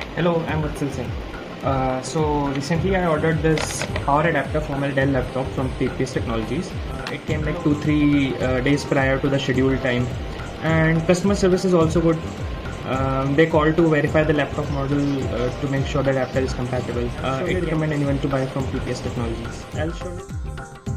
Hello, I'm Vatsal Singh. So recently I ordered this power adapter for my Dell laptop from TPS Technologies. It came like 2-3 days prior to the scheduled time, and customer service is also good. They call to verify the laptop model to make sure the adapter is compatible. I recommend anyone to buy from TPS Technologies. I'll show you.